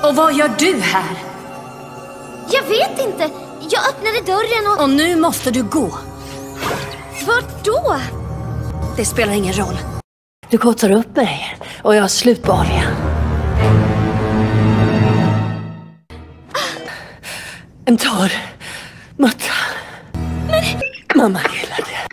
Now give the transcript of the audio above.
Och vad gör du här? Jag vet inte. Jag öppnade dörren och... Och nu måste du gå. Vart då? Det spelar ingen roll. Du kottar upp mig och jag har slut på olja. En torr matta. Men... Mamma gillar det.